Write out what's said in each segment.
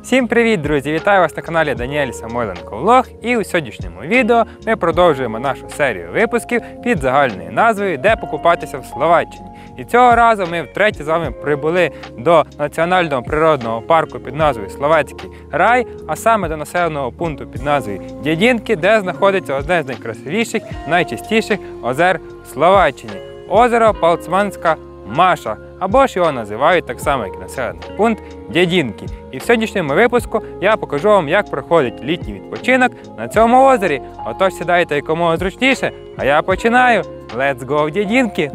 Всім привіт, друзі! Вітаю вас на каналі Даніель Самойленко Влог. І у сьогоднішньому відео ми продовжуємо нашу серію випусків під загальною назвою «Де покупатися в Словаччині». І цього разу ми втретє з вами прибули до національного природного парку під назвою Словацький рай, а саме до населеного пункту під назвою Дєдінки, де знаходиться одне з найкрасивіших, найчистіших озер Словаччини – озеро Палцманська Маша, або ж його називають так само, як населений пункт Дєдінки. І в сьогоднішньому випуску я покажу вам, як проходить літній відпочинок на цьому озері. Отож сідайте якомога зручніше, а я починаю. Let's go в Дєдінки!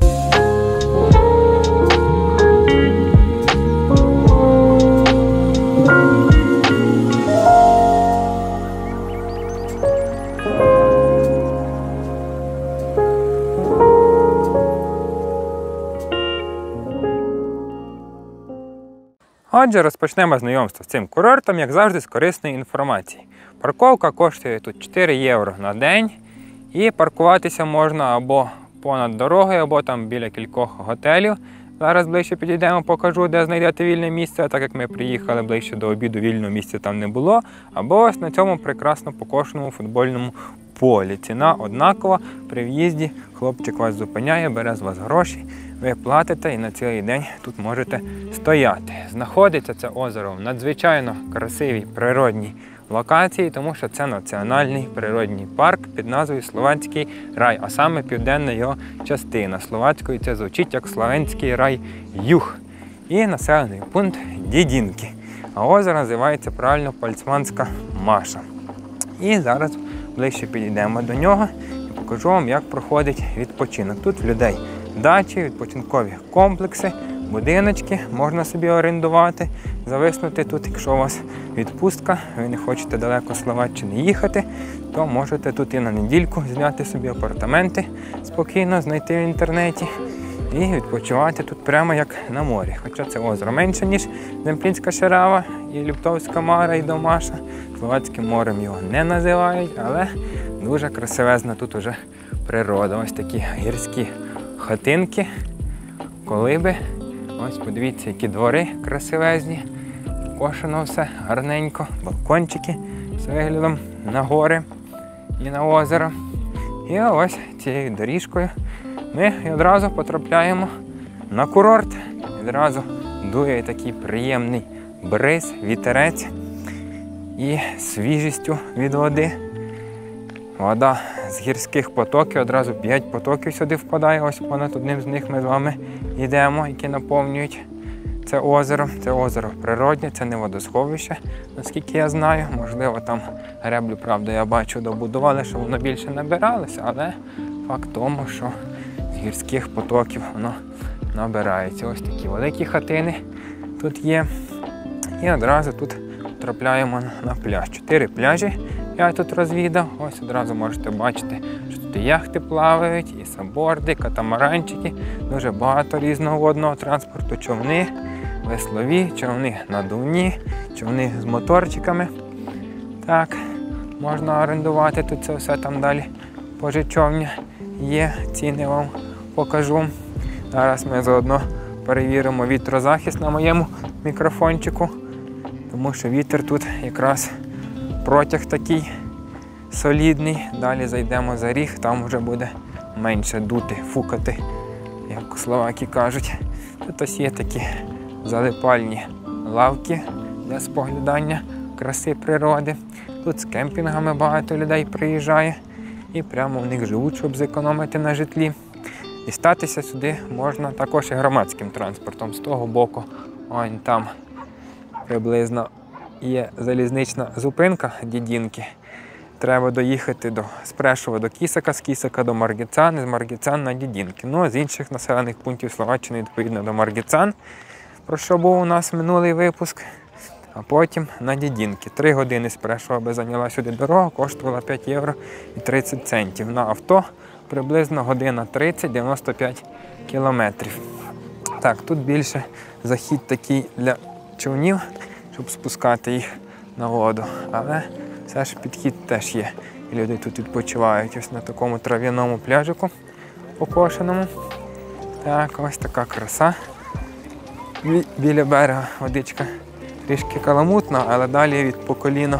Отже, розпочнемо знайомство з цим курортом, як завжди, з корисної інформації. Парковка коштує тут 4 євро на день, і паркуватися можна або понад дорогою, або там біля кількох готелів. Зараз ближче підійдемо, покажу, де знайдете вільне місце, так як ми приїхали ближче до обіду, вільного місця там не було. Або ось на цьому прекрасно покошеному футбольному полі. Ціна однакова, при в'їзді хлопчик вас зупиняє, бере з вас гроші, ви платите і на цілий день тут можете стояти. Знаходиться це озеро в надзвичайно красивій природній локації, тому що це національний природній парк під назвою Словацький рай, а саме південна його частина. Словацькою це звучить як Словенський рай Юг. І населений пункт Дєдінки. А озеро називається правильно Палцманська Маша. І зараз ближче підійдемо до нього і покажу вам, як проходить відпочинок. Тут в людей дачі, відпочинкові комплекси, будиночки можна собі орендувати, зависнути тут. Якщо у вас відпустка, ви не хочете далеко з Словаччини їхати, то можете тут і на недільку зняти собі апартаменти, спокійно знайти в інтернеті і відпочивати тут прямо як на морі. Хоча це озеро менше, ніж Земплінська Шерава і Люптовська Мара і Домаша. Словацьким морем його не називають, але дуже красивезна тут уже природа. Ось такі гірські хатинки, колиби. Ось подивіться, які двори красивезні. Кошено все гарненько, балкончики з виглядом на гори і на озеро. І ось цією доріжкою ми одразу потрапляємо на курорт. Відразу дує такий приємний бриз, вітерець і свіжістю від води. Вода з гірських потоків, одразу 5 потоків сюди впадає. Ось понад одним з них ми з вами йдемо, які наповнюють це озеро. Це озеро природне, це не водосховище, наскільки я знаю. Можливо, там греблю, правда, я бачу, добудували, щоб воно більше набиралося, але факт тому, що з гірських потоків воно набирається. Ось такі великі хатини тут є. І одразу тут трапляємо на пляж. 4 пляжі я тут розвідав. Ось одразу можете бачити, що тут і яхти плавають, і саборди, катамаранчики, дуже багато різного водного транспорту, човни, веслові, човни надувні, човни з моторчиками. Так, можна орендувати тут це все, там далі пожичовня є, ціни вам покажу. Зараз ми заодно перевіримо вітрозахист на моєму мікрофончику, тому що вітер тут якраз протяг такий солідний. Далі зайдемо за ріг, там вже буде менше дути, фукати, як словаки кажуть. Тут ось є такі залипальні лавки для споглядання краси природи. Тут з кемпінгами багато людей приїжджає і прямо в них живуть, щоб зекономити на житлі. Дістатися сюди можна також і громадським транспортом. З того боку, ось там приблизно є залізнична зупинка Дєдінки. Треба доїхати з Прешова до Кісака, з Кісака до Маргіцан, з Маргіцан на Дєдінки. Ну, а з інших населених пунктів Словаччини, відповідно, до Маргіцан, про що був у нас минулий випуск, а потім на Дєдінки. 3 години з Прешова би зайняла сюди дорога, коштувала 5 євро і 30 центів. На авто приблизно година 30-95 кілометрів. Так, тут більше захід такий для човнів, щоб спускати їх на воду, але все ж підхід теж є. І люди тут відпочивають ось на такому трав'яному пляжику покошеному. Так, ось така краса. Біля берега водичка трішки каламутно, але далі від по коліно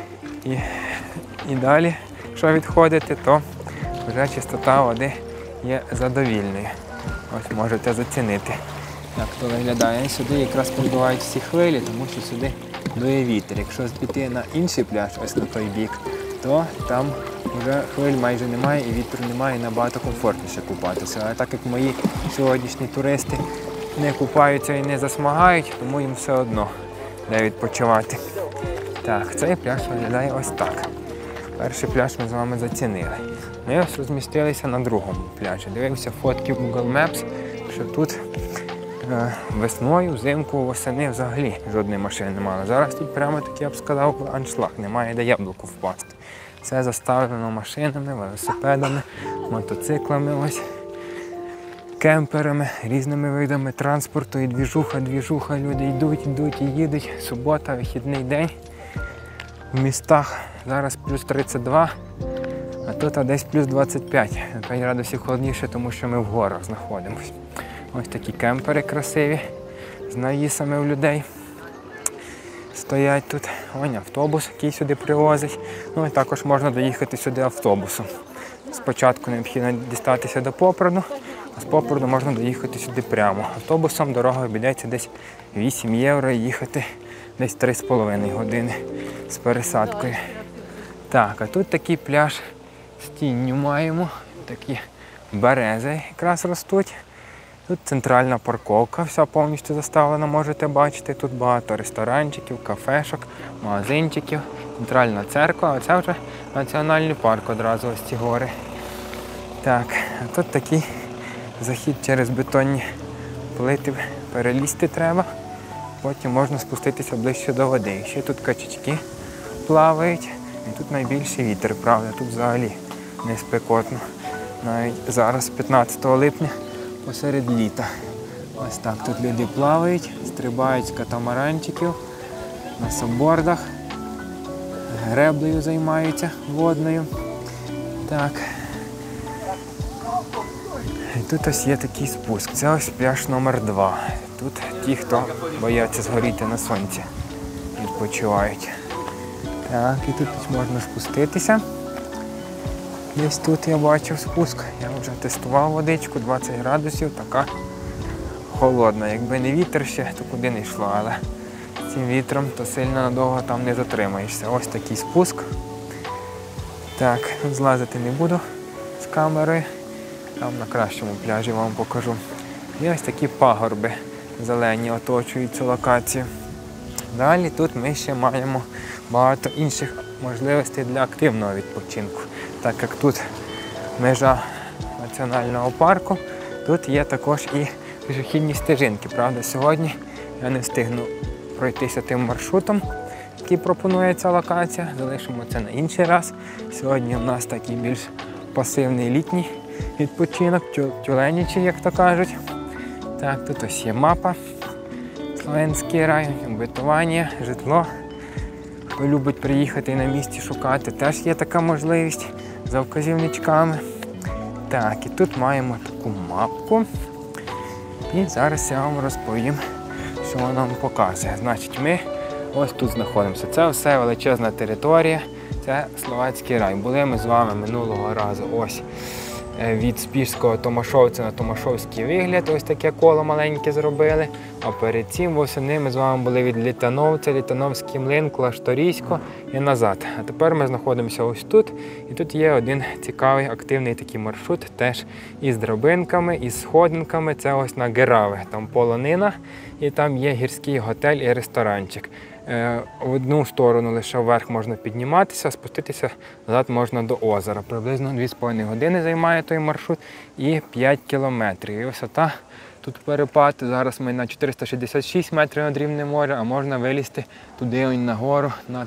і далі, якщо відходити, то вже чистота води є задовільною. Ось можете зацінити, як то виглядає. Сюди якраз прибувають всі хвилі, тому що сюди дує вітер. Якщо піти на інший пляж, ось на той бік, то там вже хвиль майже немає і вітру немає, і набагато комфортніше купатися. Але так як мої сьогоднішні туристи не купаються і не засмагають, тому їм все одно де відпочивати. Так, цей пляж виглядає ось так. Перший пляж ми з вами зацінили. Ми ось розмістилися на другому пляжі. Дивився фотки в Google Maps, що тут весною, взимку, восени взагалі жодної машини немає. Зараз тут прямо такий, я б сказав, аншлаг, немає де яблуку впасти. Все заставлено машинами, велосипедами, мотоциклами, ось, кемперами, різними видами транспорту і двіжуха. Люди йдуть і їдуть. Субота, вихідний день. В містах зараз плюс 32, а тут десь плюс 25. На 5 градусів холодніше, тому що ми в горах знаходимося. Ось такі кемпери красиві, з навісами у людей. Стоять тут. Ось автобус, який сюди привозить. Ну і також можна доїхати сюди автобусом. Спочатку необхідно дістатися до Попраду, а з Попраду можна доїхати сюди прямо. Автобусом дорога обійдеться десь 8 євро, їхати десь 3,5 години з пересадкою. Так, а тут такий пляж з тінню маємо. Такі берези якраз ростуть. Тут центральна парковка, вся повністю заставлена, можете бачити. Тут багато ресторанчиків, кафешок, магазинчиків, центральна церква, а це вже національний парк одразу, ось ці гори. Так, а тут такий захід через бетонні плити, перелізти треба. Потім можна спуститися ближче до води. Ще тут качечки плавають. І тут найбільший вітер, правда, тут взагалі не спекотно. Навіть зараз, 15 липня, посеред літа. Ось так тут люди плавають, стрибають з катамаранчиків, на саббордах, греблею займаються водною. Так. І тут ось є такий спуск. Це ось пляж номер 2. Тут ті, хто бояться згоріти на сонці, відпочивають. Так, і тут можна спуститися. Десь тут я бачив спуск. Я вже тестував водичку, 20 градусів, така холодна. Якби не вітер ще, то куди не йшло, але цим вітром то сильно надовго там не затримаєшся. Ось такий спуск. Так, злазити не буду з камерою. Там на кращому пляжі вам покажу. І ось такі пагорби зелені оточують цю локацію. Далі тут ми ще маємо багато інших можливостей для активного відпочинку. Так як тут межа національного парку, тут є також і пішохідні стежинки. Правда, сьогодні я не встигну пройтися тим маршрутом, який пропонує ця локація. Залишимо це на інший раз. Сьогодні у нас такий більш пасивний літній відпочинок, тюленічий, як то кажуть. Так, тут ось є мапа. Словенський район, обітування, житло. Хто любить приїхати і на місці шукати, теж є така можливість за вказівничками. Так, і тут маємо таку мапку. І зараз я вам розповім, що вона нам показує. Значить, ми ось тут знаходимося. Це все величезна територія, це Словацький рай. Були ми з вами минулого разу ось від Спішського Томашовця на Томашовський вигляд, ось таке коло маленьке зробили. А перед цим восени ми з вами були від Літановця, Літановський млин, Клашторійсько і назад. А тепер ми знаходимося ось тут. І тут є один цікавий активний такий маршрут, теж із драбинками, із сходинками. Це ось на Герави, там полонина і там є гірський готель і ресторанчик. В одну сторону лише вверх можна підніматися, спуститися назад можна до озера. Приблизно 2,5 години займає той маршрут і 5 кілометрів. І висота тут перепад. Зараз ми на 466 метрів над рівнем моря, а можна вилізти туди нагору на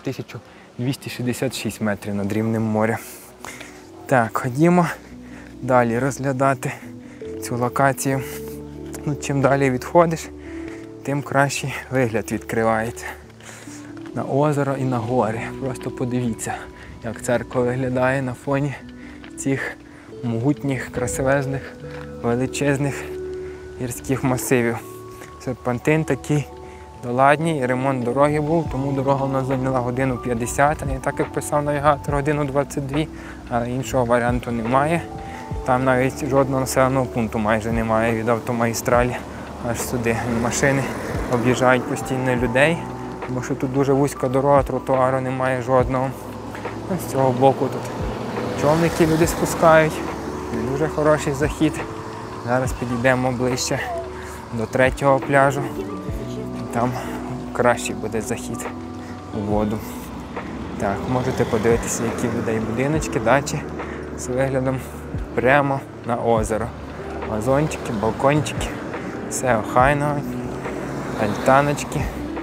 1266 метрів над рівнем моря. Так, ходімо далі розглядати цю локацію. Ну, чим далі відходиш, тим кращий вигляд відкривається. На озеро і на гори. Просто подивіться, як церква виглядає на фоні цих могутніх, красивезних, величезних гірських масивів. Серпантин такий доладні, і ремонт дороги був, тому дорога в нас зайняла 1:50, а не так, як писав навігатор, 1:22, але іншого варіанту немає. Там навіть жодного населеного пункту майже немає від автомагістралі аж сюди. Машини об'їжджають постійно людей, тому що тут дуже вузька дорога, тротуару немає жодного. З цього боку тут човники люди спускають, не дуже хороший захід. Зараз підійдемо ближче до 3-го пляжу, там кращий буде захід у воду. Так, можете подивитися, які в людей будиночки, дачі з виглядом прямо на озеро. Вазончики, балкончики, все охайно, альтаночки,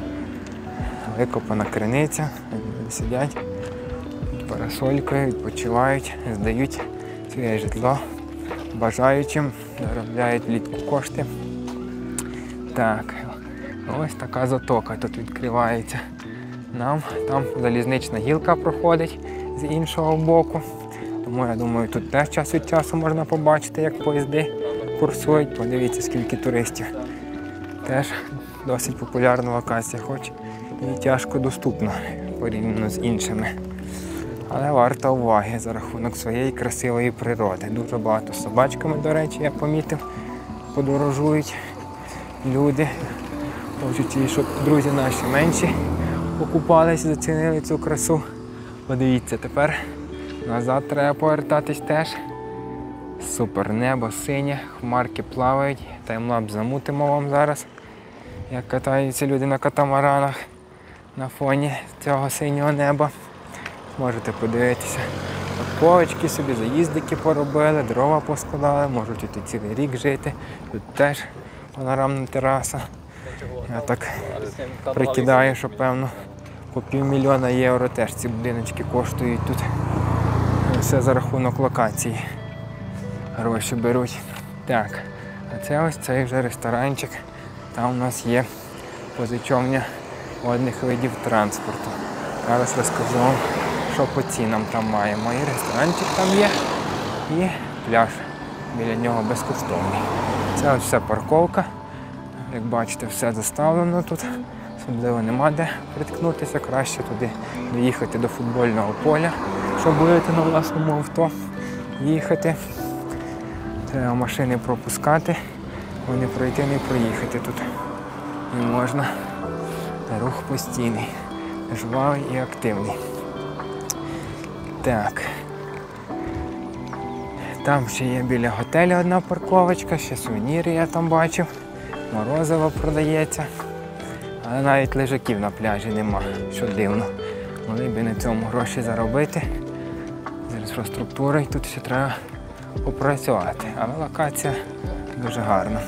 викопана криниця, люди сидять під парасолькою, відпочивають, здають своє житло бажаючим, заробляють влітку кошти. Так, ось така затока тут відкривається. Нам там залізнична гілка проходить з іншого боку. Тому я думаю, тут теж час від часу можна побачити, як поїзди курсують. Подивіться, скільки туристів. Теж досить популярна локація, хоч і тяжко доступна порівняно з іншими. Але варта уваги за рахунок своєї красивої природи. Дуже багато з собачками, до речі, я помітив, подорожують люди. Хочуть, щоб друзі наші менші покупались, зацінили цю красу. Подивіться, тепер назад треба повертатись теж. Супер, небо синє, хмарки плавають. Таймлапс замутимо вам зараз, як катаються люди на катамаранах на фоні цього синього неба. Можете подивитися. Парковочки собі, заїздики поробили, дрова поскладали, можуть тут цілий рік жити. Тут теж панорамна тераса. Я так прикидаю, що певно по $500 000 теж ці будиночки коштують тут. Все за рахунок локації. Гроші беруть. Так, а це ось цей вже ресторанчик. Там у нас є позичовня одних видів транспорту. Зараз розкажу вам, що по цінам там маємо. І ресторанчик там є, і пляж біля нього безкоштовний. Це ось вся парковка. Як бачите, все заставлено тут. Особливо нема де приткнутися. Краще туди доїхати до футбольного поля, щоб будете на власному авто їхати. Треба машини пропускати, бо не пройти, не проїхати тут не можна. Рух постійний, жвавий і активний. Так. Там ще є біля готелю одна парковочка, ще сувеніри я там бачив. Морозиво продається. Але навіть лежаків на пляжі нема, що дивно. Могли б на цьому гроші заробити. З інфраструктурою тут ще треба попрацювати. Але локація дуже гарна.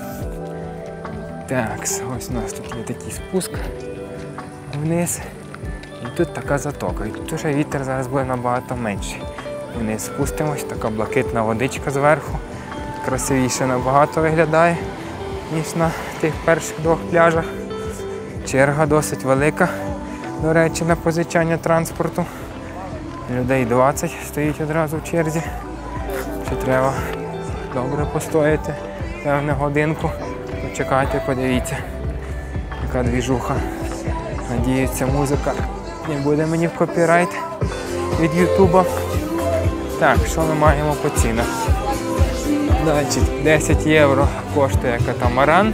Так, ось у нас тут є такий спуск вниз. І тут така затока. І тут вже вітер зараз буде набагато менший. Вниз спустимось, така блакитна водичка зверху. Красивіше набагато виглядає, ніж на тих перших 2 пляжах. Черга досить велика, до речі, на позичання транспорту. Людей 20 стоїть одразу в черзі. Ще треба добре постояти, певну годинку, почекати, подивіться, яка двіжуха. Надіюся, музика не буде мені в копірайт від Ютуба. Так, що ми маємо по цінах? Значить, 10 євро коштує катамаран.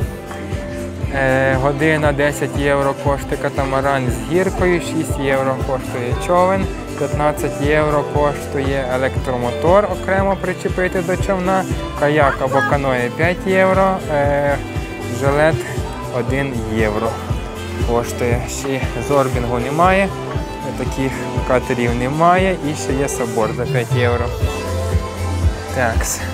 Година 10 євро коштує катамаран з гіркою, 6 євро коштує човен, 15 євро коштує електромотор окремо причепити до човна, каяк або каное 5 євро, жилет 1 євро коштує. Ще зорбінгу немає, таких катерів немає і ще є собор за 5 євро. Так,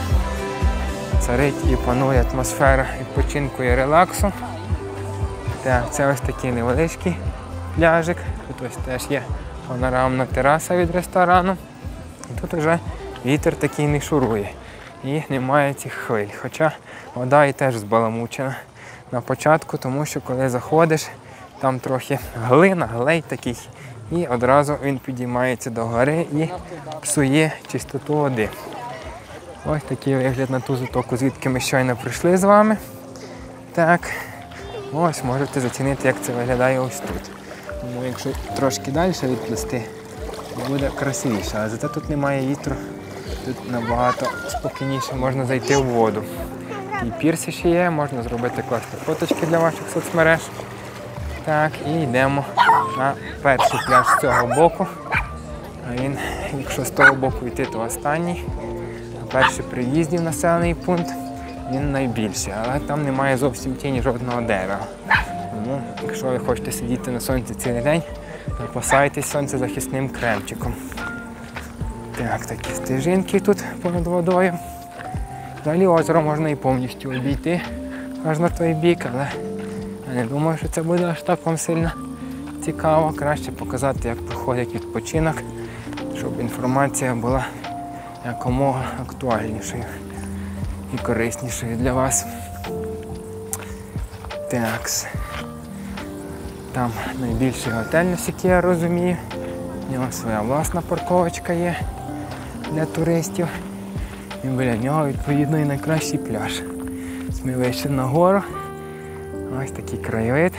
царить і панує атмосфера відпочинку і релаксу. Так, це ось такий невеличкий пляжик. Тут ось теж є панорамна тераса від ресторану. Тут вже вітер такий не шурує і немає цих хвиль. Хоча вода і теж збаламучена на початку, тому що коли заходиш, там трохи глина, глей такий, і одразу він підіймається до гори і псує чистоту води. Ось такий вигляд на ту затоку, звідки ми щойно прийшли з вами. Так, Ось можете зацінити, як це виглядає ось тут. Тому якщо трошки далі відплисти, буде красивіше, але зате тут немає вітру, тут набагато спокійніше можна зайти в воду. І пірси ще є, можна зробити класні фоточки для ваших соцмереж. Так, і йдемо на перший пляж з цього боку. А він, якщо з того боку йти, то останній. Перший при в'їзді в населений пункт, він найбільший, але там немає зовсім тіні жодного дерева. Тому, якщо ви хочете сидіти на сонці цілий день, запасайтесь сонцезахисним кремчиком. Так, такі стежинки тут понад водою. Далі озеро можна і повністю обійти аж на той бік, але я не думаю, що це буде аж так вам сильно цікаво. Краще показати, як проходить відпочинок, щоб інформація була якомога актуальнішою і кориснішою для вас. Так, там найбільший готель, наскільки я розумію. У нього своя власна парковочка є для туристів. І біля нього, відповідно, і найкращий пляж. Ми вийшли на гору. Ось такий краєвид.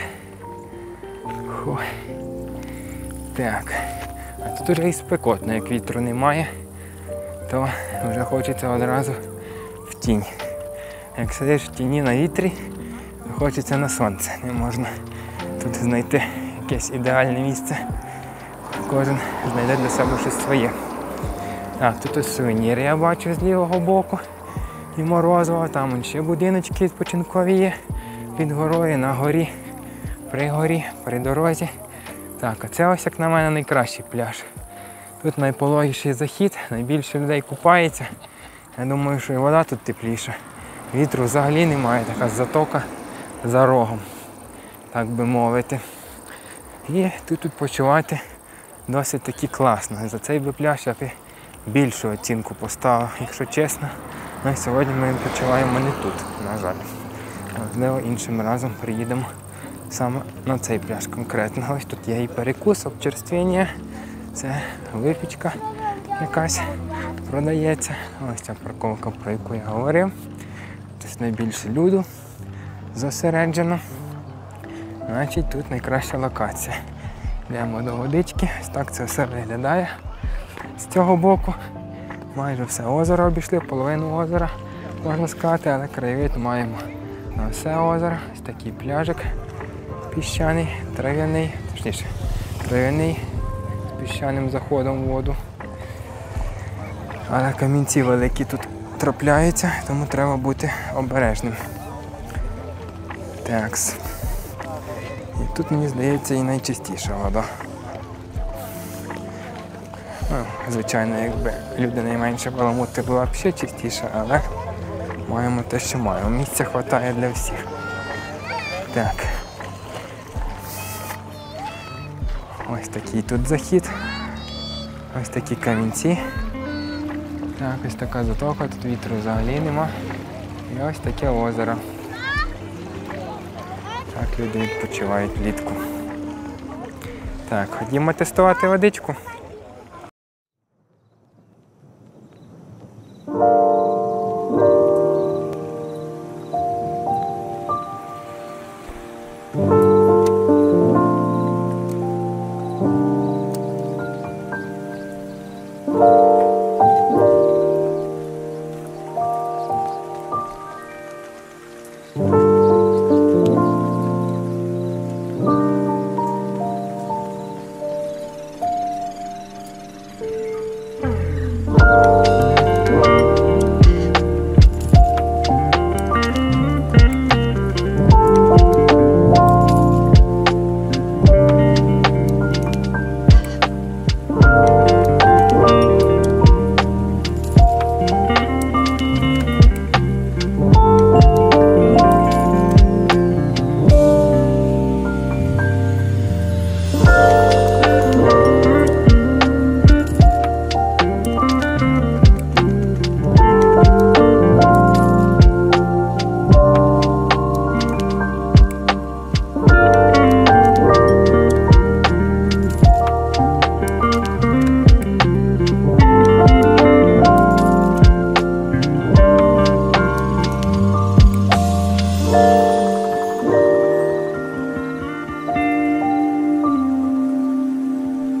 Так, а тут вже і спекотно, як вітру немає, то вже хочеться одразу в тінь. Як сидиш в тіні на вітрі, то хочеться на сонце. Не можна тут знайти якесь ідеальне місце. Кожен знайде для себе щось своє. Так, тут ось сувеніри я бачу з лівого боку. І морозиво, там ще будиночки відпочинкові є під горою, на горі, при горі, при дорозі. Так, а це ось, як на мене, найкращий пляж. Тут найпологіший захід, найбільше людей купається. Я думаю, що і вода тут тепліша. Вітру взагалі немає, така затока за рогом, так би мовити. І тут відпочивати досить таки класно. За цей би пляж я б більшу оцінку поставив, якщо чесно. Ну і сьогодні ми відпочиваємо не тут, на жаль. Можливо, іншим разом приїдемо саме на цей пляж конкретно. Ось тут є і перекус, обчерствення, це випічка якась продається. Ось ця парковка, про яку я говорив. Тут найбільше люду зосереджено. Значить, тут найкраща локація. Йдемо до водички, ось так це все виглядає. З цього боку майже все озеро обійшли, половину озера, можна сказати, але краєвид маємо на все озеро. Ось такий пляжик піщаний, трав'яний, точніше, трав'яний з піщаним заходом в воду. Але камінці великі тут трапляються, тому треба бути обережним. Такс. І тут, мені здається, і найчистіша вода. Ну, звичайно, якби люди найменше баламути була б ще чистіша, але маємо те, що маємо. Місця вистачає для всіх. Так. Ось такий тут захід. Ось такі камінці. Так, ось така затока, тут вітру взагалі нема. І ось таке озеро. Так люди відпочивають влітку. Так, ходімо тестувати водичку.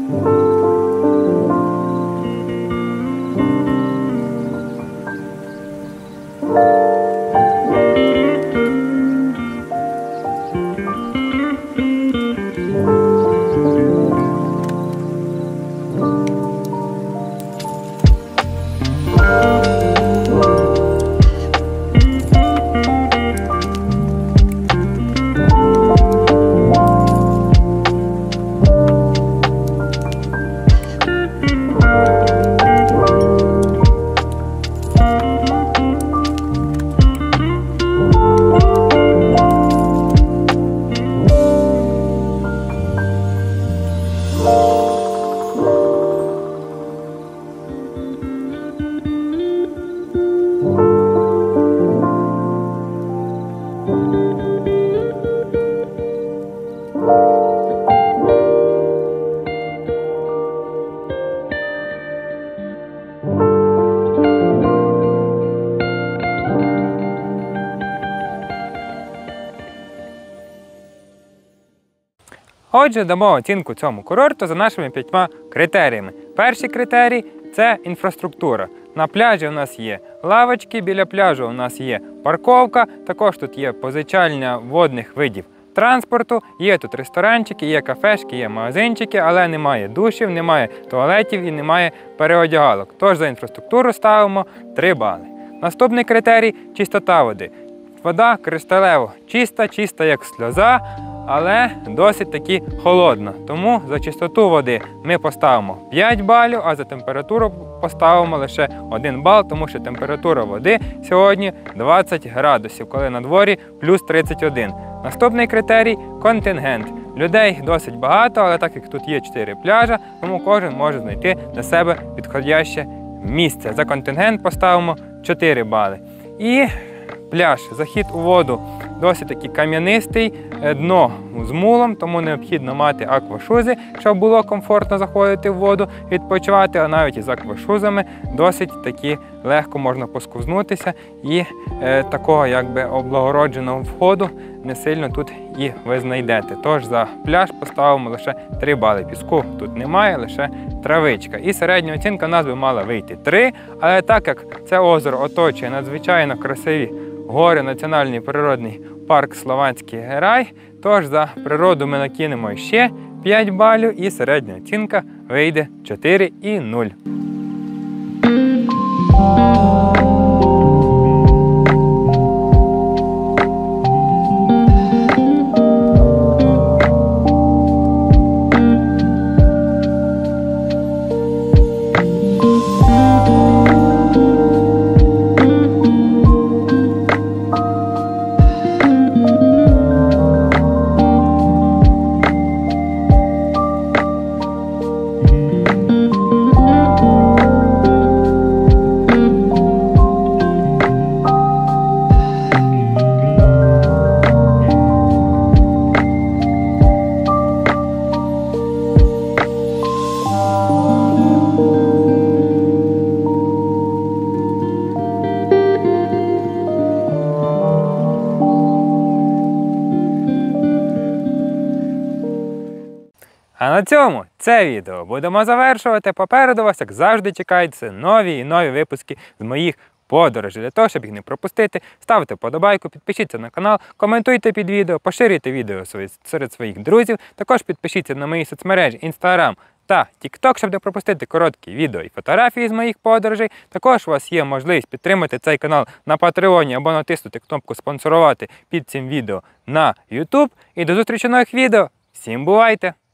Отже, дамо оцінку цьому курорту за нашими 5 критеріями. Перший критерій – це інфраструктура. На пляжі у нас є лавочки, біля пляжу у нас є парковка, також тут є позичальня водних видів транспорту, є тут ресторанчики, є кафешки, є магазинчики, але немає душів, немає туалетів і немає переодягалок. Тож за інфраструктуру ставимо 3 бали. Наступний критерій – чистота води. Вода кришталево чиста, чиста як сльоза, але досить таки холодна. Тому за чистоту води ми поставимо 5 балів, а за температуру поставимо лише 1 бал, тому що температура води сьогодні 20 градусів, коли на дворі плюс 31. Наступний критерій – контингент. Людей досить багато, але так як тут є 4 пляжа, тому кожен може знайти для себе підходяще місце. За контингент поставимо 4 бали. І пляж, захід у воду досить таки кам'янистий, дно з мулом, тому необхідно мати аквашузи, щоб було комфортно заходити в воду, відпочивати, а навіть із аквашузами досить таки легко можна посковзнутися і такого якби облагородженого входу не сильно тут і ви знайдете. Тож за пляж поставимо лише 3 бали. Піску тут немає, лише травичка. І середня оцінка у нас би мала вийти 3, але так як це озеро оточує надзвичайно красиві гори, національний природний парк Словацький Герай, тож за природу ми накинемо ще 5 балів і середня оцінка вийде 4,0. А на цьому це відео будемо завершувати. Попереду вас, як завжди, чекаються нові і нові випуски з моїх подорожей. Для того, щоб їх не пропустити, ставте вподобайку, підпишіться на канал, коментуйте під відео, поширюйте відео серед своїх друзів. Також підпишіться на мої соцмережі Instagram та TikTok, щоб не пропустити короткі відео і фотографії з моїх подорожей. Також у вас є можливість підтримати цей канал на Patreon або натиснути кнопку «Спонсорувати» під цим відео на YouTube. І до зустрічі в нових відео. Всім бувайте!